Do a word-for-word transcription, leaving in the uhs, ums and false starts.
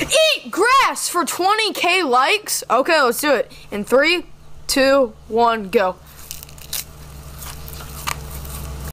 Eat grass for twenty K likes? Okay, let's do it. In three, two, one, go.